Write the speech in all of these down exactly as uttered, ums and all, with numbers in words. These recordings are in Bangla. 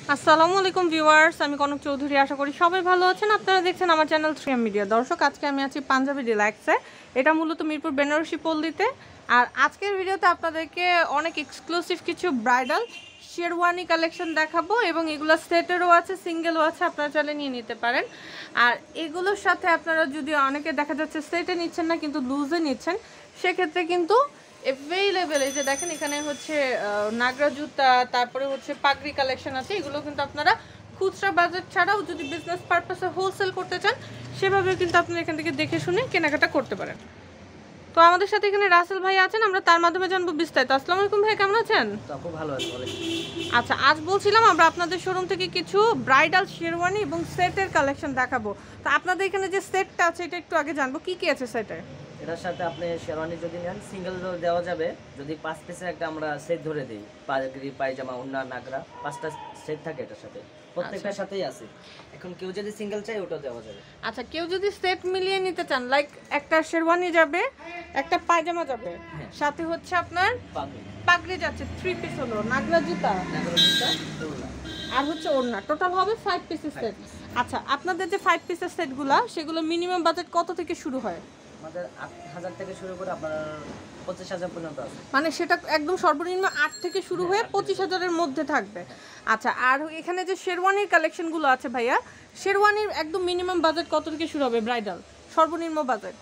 আসসালামু আলাইকুম ভিউয়ার্স, আমি কনক চৌধুরী। আশা করি সবাই ভালো আছেন। আপনারা দেখছেন আমার চ্যানেল থ্রি এম মিডিয়া। দর্শক, আজকে আমি আছি পাঞ্জাবি রিল্যাক্সে। এটা মূলত মিরপুর বেনারসি পল্লীতে। আর আজকের ভিডিওতে আপনাদেরকে অনেক এক্সক্লুসিভ কিছু ব্রাইডাল শেরওয়ানি কালেকশন দেখাবো এবং এগুলো সেটেরও আছে, সিঙ্গেলও আছে, আপনারা চাইলে নিয়ে নিতে পারেন। আর এগুলোর সাথে আপনারা যদি অনেকে দেখা যাচ্ছে সেটে নিচ্ছেন না কিন্তু লুজে নিচ্ছেন, সেক্ষেত্রে কিন্তু অ্যাভেলেবেল। এই যে দেখেন এখানে হচ্ছে নাগরা জুতা, তারপরে হচ্ছে পাগড়ি কালেকশন আছে। এগুলো কিন্তু আপনারা খুচরা বাজার ছাড়াও যদি বিজনেস পারপাসে হোলসেল করতে চান, সেভাবে কিন্তু আপনারা এখান থেকে দেখে শুনে কেনাকাটা করতে পারেন। তো আমাদের সাথে এখানে রাসেল ভাই আছেন, আমরা তার মাধ্যমে জানবো বিস্তারিত। আসসালামু আলাইকুম ভাই, কেমন আছেন? খুব ভালো আছি। আচ্ছা, আজ বলছিলাম আমরা আপনাদের শোরুম থেকে কিছু ব্রাইডাল শেরওয়ানি এবং সেটের কালেকশন দেখাবো। তো আপনাদের এখানে যে সেটটা আছে এটা একটু আগে জানবো, কি কি আছে সেটে? এটার সাথে আপনি শেরওয়ানি যদি নেন সিঙ্গেল দেওয়া যাবে, যদি পাঁচ পিসের একটা আমরা সেট ধরে দিই, পাগড়ি, পায়জামা, ওড়না, নাগরা, পাঁচটা সেট থাকে এটার সাথে, প্রত্যেকটার সাথেই আছে। এখন কেউ যদি সিঙ্গেল চাই ওটাও দেওয়া যাবে। আচ্ছা, কেউ যদি সেট মিলিয়ে নিতে চান, লাইক একটা শেরওয়ানি যাবে, একটা পায়জামা যাবে, সাথে হচ্ছে আপনার পাগড়ি পাগড়ি যাচ্ছে, থ্রি পিস হলো, নাগরা জুতা, নাগরা জুতা, ওড়না আর হচ্ছে ওড়না, টোটাল হবে ফাইভ পিসের সেট। আচ্ছা, আপনাদের যে ফাইভ পিসের সেটগুলো, সেগুলো মিনিমাম বাজেট কত থেকে শুরু হয়? আমাদের আট হাজার থেকে শুরু করে আপনার পঁচিশ হাজার পর্যন্ত আছে। মানে সেটা একদম সর্বনিম্ন আট থেকে শুরু হয়ে পঁচিশ হাজারের মধ্যে থাকবে। আচ্ছা, আর এখানে যে শেরওয়ানির কালেকশনগুলো আছে ভাইয়া, শেরওয়ানির একদম মিনিমাম বাজেট কত থেকে শুরু হবে ব্রাইডাল, সর্বনিম্ন বাজেট?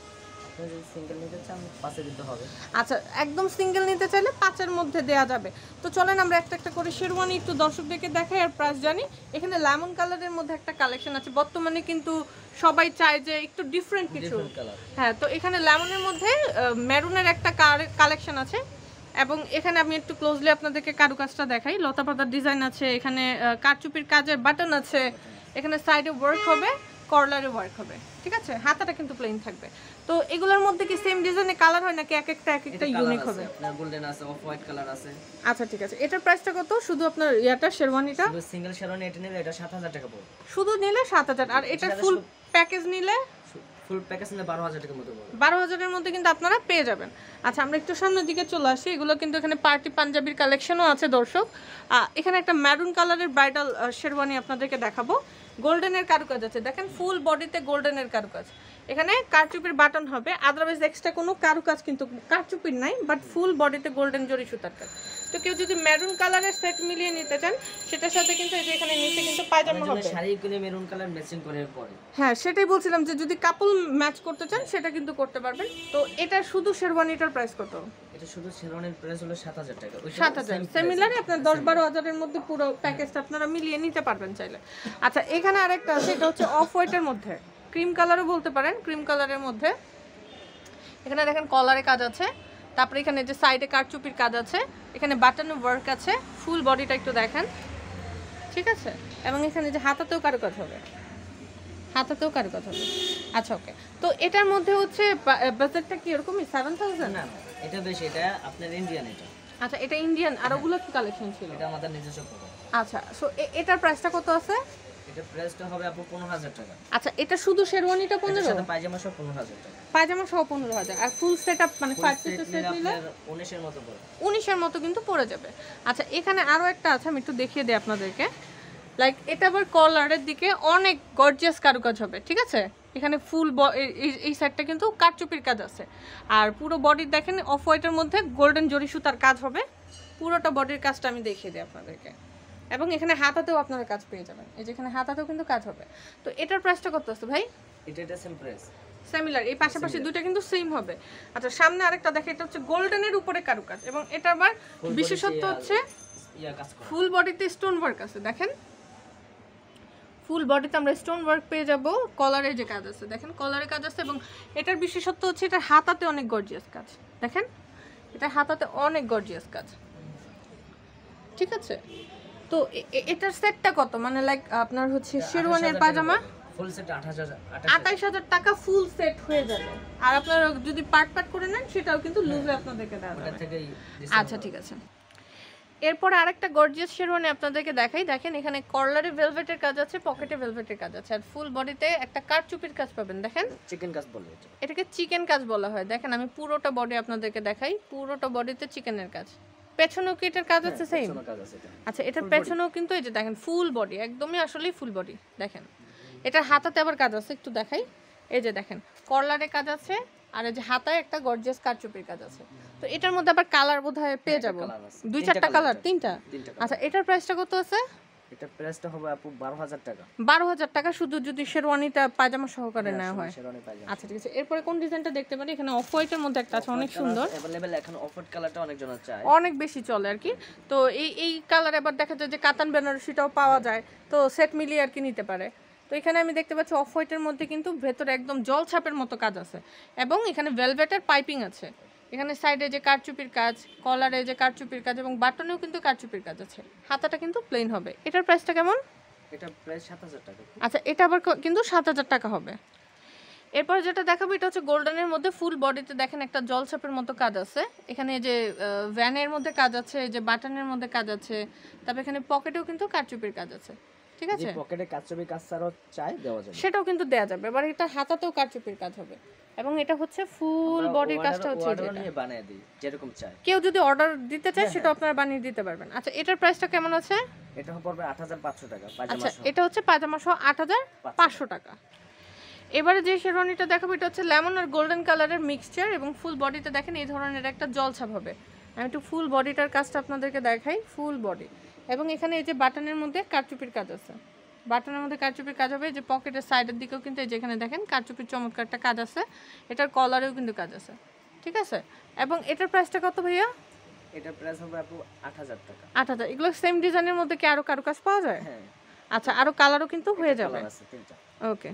সিঙ্গেল নিতে চান পাঁচে দিতে হবে। আচ্ছা, একদম সিঙ্গেল নিতে চাইলে পাঁচের মধ্যে দেয়া যাবে। তো চলেন আমরা একটা একটা করে শেরওয়ানি একটু দর্শকদেরকে দেখাই আর প্রাইস জানি। এখানে লেমন কালারের মধ্যে একটা কালেকশন আছে, বর্তমানে কিন্তু সবাই চায় যে একটু ডিফারেন্ট কিছু। হ্যাঁ, তো এখানে লেমনের মধ্যে মেরুনের একটা কালেকশন আছে এবং এখানে আমি একটু ক্লোজলি আপনাদেরকে কারুকাজটা দেখাই। লতা পাতার ডিজাইন আছে, এখানে কারচুপির কাজের বাটন আছে, এখানে সাইডে ওয়ার্ক হবে, কর্লারে ওয়ার্ক হবে, ঠিক আছে? হাতাটা কিন্তু প্লেন থাকবে। তো এগুলোর মধ্যে কি সেম ডিজাইনে কালার হয় নাকি এক একটা এক একটা ইউনিক হবে? আপনার গোল্ডেন আছে, অফ হোয়াইট কালার আছে। আচ্ছা, ঠিক আছে। এটার প্রাইসটা কত? শুধু আপনার ইয়াটা শেরওয়ানিটা শুধু সিঙ্গেল শেরওয়ানি এটা নিলে এটা সাত হাজার টাকা পড়বে। শুধু নিলে সাত হাজার, আর এটা ফুল প্যাকেজ নিলে ফুল প্যাকেজ নিলে বারো হাজার টাকার মতো পড়বে। বারো হাজারের মধ্যে কিন্তু আপনারা পেয়ে যাবেন। আচ্ছা, আমরা একটু সামনের দিকে চলে আসি। এগুলো কিন্তু এখানে পার্টি পাঞ্জাবির কালেকশনও আছে দর্শক। এখানে একটা ম্যারুন কালারের ব্রাইডাল শেরওয়ানি আপনাদেরকে দেখাবো। গোল্ডেনের কারুকাজ আছে, দেখেন ফুল বডিতে গোল্ডেনের কারুকাজ। এখানে কারচুপির বাটন হবে, আদারওয়াইজ এক্সট্রা কোনো কারুকাজ কিন্তু কারচুপির নাই, বাট ফুল বডিতে গোল্ডেন জরি সুতার কাজ। তো কেউ যদি মেরুন কালারের সেট মিলিয়ে নিতে চান, সেটার সাথে কিন্তু এই যে এখানে নিচে কিন্তু পায়জামা হবে, শাড়ি করে মেরুন কালার ম্যাচিং করে পরে। হ্যাঁ, সেটাই বলছিলাম যে যদি কাপল ম্যাচ করতে চান সেটা কিন্তু করতে পারবেন। তো এটা শুধু শেরওয়ানিটার প্রাইস কত? এটা শুধু শেরওয়ানির প্রাইস হলো সাত হাজার টাকা। সাত হাজার সিমিলারই আপনার দশ বারো হাজারের মধ্যে পুরো প্যাকেজটা আপনারা মিলিয়ে নিতে পারবেন চাইলে। আচ্ছা, এখানে আরেকটা আছে, এটা হচ্ছে অফ হোয়াইটের মধ্যে, ক্রিম কালারও বলতে পারেন, ক্রিম কালারের মধ্যে। এখানে দেখেন কলারে কাজ আছে, তারপরে এখানে যে সাইডে কারচুপির কাজ আছে, এখানে বাটন ওয়ার্ক আছে, ফুল বডিটা একটু দেখেন, ঠিক আছে? এবং এখানে যে হাতাতেও কারুকাজ হবে, হাতাতেও কারুকাজ হবে। আচ্ছা, ওকে। তো এটার মধ্যে হচ্ছে বাজেটটা কি এরকমই সেভেন থাউজেন্ড? না, এটা বেশি, এটা আপনার ইন্ডিয়ান। এটা আচ্ছা, এটা ইন্ডিয়ান। আর ওগুলো কি কালেকশন ছিল? এটা আমাদের নিজস্ব প্রোডাক্ট। আচ্ছা, সো এটার প্রাইসটা কত আছে? এটা প্রাইসটা হবে আপু পনেরো হাজার টাকা। আচ্ছা, এটা শুধু শেরওয়ানিটা পনেরো, সাথে পায়জামা সহ পনেরো হাজার টাকা। পায়জামা সহ পনেরো হাজার, আর ফুল সেটআপ মানে ফাইভ পিসের সেট নিলে উনিশ এর মতো পড়ে। উনিশ এর মতো কিন্তু পড়ে যাবে। আচ্ছা, এখানে আরো একটা আছে, আমি একটু দেখিয়ে দিই আপনাদেরকে। লাইক এটা আবার কলারের দিকে অনেক গর্জিয়াস কারুকাজ হবে, ঠিক আছে? এখানে ফুল এই সাইডটা কিন্তু কারচুপির কাজ আছে, আর পুরো বডি দেখেন অফ হোয়াইটের মধ্যে গোল্ডেন জরি সুতার কাজ হবে। পুরোটা বডির কাজটা আমি দেখিয়ে দিই আপনাদেরকে। এবং এখানে হাতাতেও আপনারা কাজ পেয়ে যাবেন, এই যে এখানে হাতাতেও কিন্তু কাজ হবে। তো এটার প্রাইসটা কত আছে ভাই? এটা এটা সেম প্রাইস, সিমিলার, এই পাশাপাশি দুটো কিন্তু সেম হবে। আচ্ছা, সামনে আরেকটা দেখে, এটা হচ্ছে গোল্ডেনের উপরে কারুকাজ এবং এটা আবার বিশেষত্ব হচ্ছে ফুল বডিতে স্টোন ওয়ার্ক আছে। দেখেন ফুল বডিতে আমরা স্টোন ওয়ার্ক পেয়ে যাব, কলারের যে কাজ আছে দেখেন কলারের কাজ আছে, এবং এটার বিশেষত্ব হচ্ছে এটার হাতাতে অনেক গর্জিয়াস কাজ। দেখেন এটা হাতাতে অনেক গর্জিয়াস কাজ, ঠিক আছে? তো এটার সেটটা কত, মানে লাইক আপনার হচ্ছে শেরওয়ানির পায়জামা ফুল সেট আঠাশ হাজার টাকা ফুল সেট হয়ে যাবে। আর আপনারা যদি পার্ট পার্ট করে নেন সেটাও কিন্তু লুজে আপনাদেরকে দেওয়া যাবে। আচ্ছা, ঠিক আছে। এরপরে আরেকটা গর্জিয়াস শেরওয়ানি আপনাদেরকে দেখাই। দেখেন এখানে কর্লারে ভেলভেটের কাজ আছে, পকেটে ভেলভেটের কাজ আছে, আর ফুল বডিতে একটা কারচুপির কাজ পাবেন। দেখেন চিকেন কাজ বলে এটা, এটাকে চিকেন কাজ বলা হয়। দেখেন আমি পুরোটা বডি আপনাদেরকে দেখাই, পুরোটা বডিতে চিকেনের কাজ পেছনেও কি এটার কাজ আছে সেম? পেছনে কাজ আছে এটা। আচ্ছা এটার পেছনেও কিন্তু এই যে দেখেন ফুল বডি, একদমই আসলেই ফুল বডি দেখেন। এটার হাতাতে আবার কাজ আছে, একটু দেখাই। এই যে দেখেন কর্লারে কাজ আছে, আর এই যে হাতায় একটা গর্জিয়াস কারচুপির কাজ আছে। তো এটার মধ্যে আবার কালার বোধহয় পেয়ে যাবো, দুই চারটা কালার, তিনটা। আচ্ছা এটার প্রাইসটা কত আছে? এটা প্রাইসটা হবে আপু বারো হাজার টাকা। বারো হাজার টাকা শুধু যদি শেরওয়ানিটা পায়জামা সহকারে নেওয়া হয়। আচ্ছা ঠিক আছে, এরপরে কোন ডিজাইনটা দেখতে পারি? এখানে অফ হোয়াইটের মধ্যে একটা আছে, অনেক সুন্দর अवेलेबल। এখন অফ হোয়াইট কালারটা অনেক জন চায়, অনেক বেশি চলে আর কি। তো এই এই কালার আবার দেখা যায় যে কাতান বেনারসিটাও পাওয়া যায়, তো সেট মিলিয়ে আর কি নিতে পারে। তো এখানে আমি দেখতে পাচ্ছি অফ হোয়াইটের মধ্যে কিন্তু ভেতরে একদম জল ছাপের মতো কাজ আছে, এবং এখানে ভেলভেটের পাইপিং আছে। এখানে সাইডে যে কারচুপির কাজ, কলারে যে কারচুপির কাজ, এবং বাটনেও কিন্তু কারচুপির কাজ আছে। হাতাটা কিন্তু প্লেন হবে। এটার প্রাইসটা কেমন? এটা প্রাইস সাত হাজার টাকা। আচ্ছা এটা আবার কিন্তু সাত হাজার টাকা হবে। এরপর যেটা দেখাবো এটা হচ্ছে গোল্ডেনের মধ্যে ফুল বডিতে দেখেন একটা জলছাপের মতো কাজ আছে। এখানে যে ভ্যানের মধ্যে কাজ আছে, এই যে বাটনের মধ্যে কাজ আছে, তারপর এখানে পকেটেও কিন্তু কারচুপির কাজ আছে। ঠিক আছে, পকেটে কারচুপির কাজ ছাড়াও চাই দেওয়া যাবে, সেটাও কিন্তু দেয়া যাবে। এবার এটা হাতাতেও কারচুপির কাজ হবে, এবং এটা হচ্ছে ফুল বডির কাজটা হচ্ছে এটা নিয়ে বানিয়ে দিই যেরকম চাই। কেউ যদি অর্ডার দিতে চায় সেটা আপনারা বানিয়ে দিতে পারবেন। আচ্ছা এটার প্রাইসটা কেমন আছে? এটা পড়বে আট হাজার পাঁচশো টাকা পায়জামা আচ্ছা সহ। এটা হচ্ছে পায়জামা সহ আট হাজার পাঁচশো টাকা। এবারে যে শেরওয়ানিটা দেখাবো এটা হচ্ছে লেমন আর গোল্ডেন কালারের মিক্সচার, এবং ফুল বডিতে দেখেন এই ধরনের একটা জলছাপ হবে। আমি একটু ফুল বডিটার কাজটা আপনাদেরকে দেখাই। ফুল বডি, এবং এখানে এই যে বাটনের মধ্যে কারচুপির কাজ আছে, বাটনের মধ্যে কারচুপির কাজ হবে। যে পকেটের সাইডের দিকেও কিন্তু এই যেখানে দেখেন কারচুপির চমৎকার একটা কাজ আছে, এটার কলারেও কিন্তু কাজ আছে। ঠিক আছে, এবং এটার প্রাইসটা কত ভাইয়া? এটার প্রাইস হবে আপু আট হাজার টাকা। আট হাজার। এগুলো সেম ডিজাইনের মধ্যে কি আরো কারো কাজ পাওয়া যায়? হ্যাঁ। আচ্ছা আরো কালারও কিন্তু হয়ে যাবে। ওকে,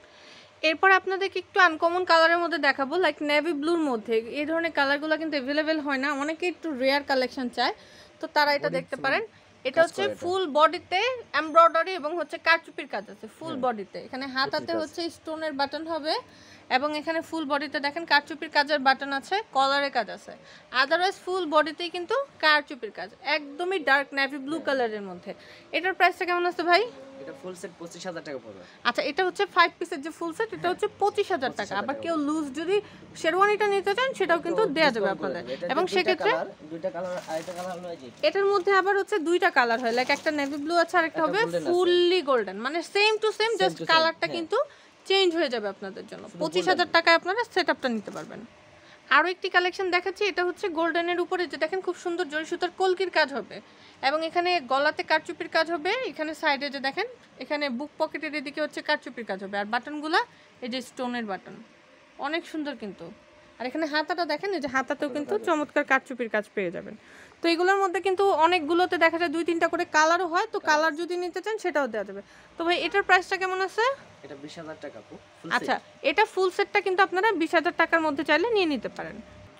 এরপর আপনাদেরকে একটু আনকমন কালারের মধ্যে দেখাবো, লাইক নেভি ব্লুর মধ্যে। এই ধরনের কালারগুলো কিন্তু অ্যাভেলেবেল হয় না, অনেকে একটু রেয়ার কালেকশন চায়, তো তারা এটা দেখতে পারেন। এটা হচ্ছে ফুল বডিতে এমব্রয়ডারি এবং হচ্ছে কারচুপির কাজ আছে ফুল বডিতে। এখানে হাতাতে হচ্ছে স্টোনের বাটন হবে, এবং এখানে ফুল বডিতে দেখেন কারচুপির কাজের বাটন আছে, কলারের কাজ আছে। আদারওয়াইজ ফুল বডিতেই কিন্তু কারচুপির কাজ, একদমই ডার্ক নেভি ব্লু কালারের মধ্যে। এটার প্রাইসটা কেমন আছে ভাই? এটা ফুল সেট পঁচিশ হাজার টাকা পড়বে। আচ্ছা এটা হচ্ছে ফাইভ পিসের যে ফুল সেট, এটা হচ্ছে পঁচিশ হাজার টাকা। আবার কেউ লুজ যদি শেরওয়ানিটা নিতে চান সেটাও কিন্তু দেয়া যাবে আপনাদের, এবং সেক্ষেত্রে দুইটা কালার, আরেকটা কালার হলো এই যে এটার মধ্যে আবার হচ্ছে দুইটা কালার হয়, লাইক একটা নেভি ব্লু আছে আর একটা হবে ফুললি গোল্ডেন, মানে সেম টু সেম, জাস্ট কালারটা কিন্তু চেঞ্জ হয়ে যাবে আপনাদের জন্য। পঁচিশ হাজার টাকায় আপনারা সেট আপটা নিতে পারবেন। আরও একটি কালেকশন দেখাচ্ছি, এটা হচ্ছে গোল্ডেনের উপরে যে দেখেন খুব সুন্দর জরি সুতার কলকির কাজ হবে, এবং এখানে গলাতে কারচুপির কাজ হবে। এখানে সাইডে যে দেখেন এখানে বুক পকেটের এদিকে হচ্ছে কারচুপির কাজ হবে, আর বাটনগুলা এই যে স্টোনের বাটন, অনেক সুন্দর কিন্তু। আর এখানে হাতাটা দেখেন, এই যে হাতাতেও কিন্তু চমৎকার কারচুপির কাজ পেয়ে যাবেন। তো এগুলোর মধ্যে কিন্তু অনেকগুলোতে দেখা যায় দুই তিনটা করে কালারও হয়, তো কালার যদি নিতে চান সেটাও দেওয়া যাবে। তো ভাই এটার প্রাইসটা কেমন আছে? এটা বিশ হাজার টাকা। আচ্ছা এটা ফুল সেটটা কিন্তু আপনারা বিশ হাজার টাকার মধ্যে চাইলে নিয়ে নিতে পারেন।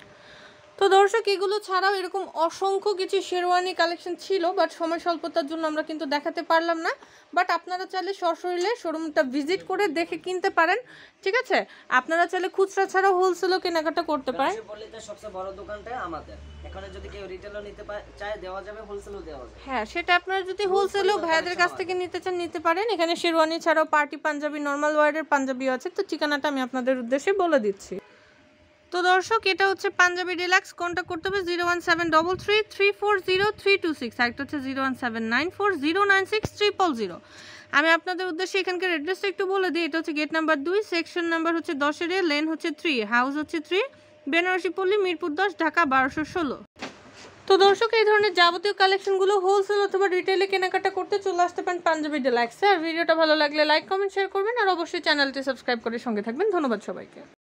তো দর্শক এগুলো ছাড়াও এরকম অসংখ্য কিছু শেরওয়ানি কালেকশন ছিল, বাট সময় স্বল্পতার জন্য আমরা কিন্তু দেখাতে পারলাম না। বাট আপনারা চাইলে সশরীরে শোরুমটা ভিজিট করে দেখে কিনতে পারেন। ঠিক আছে, আপনারা চাইলে খুচরা ছাড়াও হোলসেলও কেনাকাটা করতে পারেন। সবচেয়ে বড় দোকানটা আমাদের এখানে, যদি কেউ রিটেলও নিতে চায় দেওয়া যাবে, হোলসেলও দেওয়া যাবে। হ্যাঁ সেটা আপনারা যদি হোলসেলও ভাইয়াদের কাছ থেকে নিতে চান নিতে পারেন। এখানে শেরওয়ানি ছাড়াও পার্টি পাঞ্জাবি, নর্মাল ওয়ার্ডের পাঞ্জাবিও আছে। তো ঠিকানাটা আমি আপনাদের উদ্দেশ্যে বলে দিচ্ছি। তো দর্শক এটা হচ্ছে পাঞ্জাবি ডিলাক্স, কন্ট্যাক্ট করতে হবে zero one seven double three three four zero three two six, আরেকটা হচ্ছে zero one seven nine four zero nine six triple zero. আমি আপনাদের উদ্দেশ্যে এখানকার অ্যাড্রেসটা একটু বলে দিই। এটা হচ্ছে গেট নাম্বার দুই, সেকশন নাম্বার হচ্ছে দশের, লেন হচ্ছে থ্রি, হাউস হচ্ছে থ্রি, বেনারসি পল্লী, মিরপুর দশ, ঢাকা বারোশো ষোলো। তো দর্শক এই ধরনের যাবতীয় কালেকশনগুলো হোলসেল অথবা রিটেলে কেনাকাটা করতে চলে আসতে পারেন পাঞ্জাবি ডিলাক্সে। আর ভিডিওটা ভালো লাগলে লাইক কমেন্ট শেয়ার করবেন, আর অবশ্যই চ্যানেলটি সাবস্ক্রাইব করে সঙ্গে থাকবেন। ধন্যবাদ সবাইকে।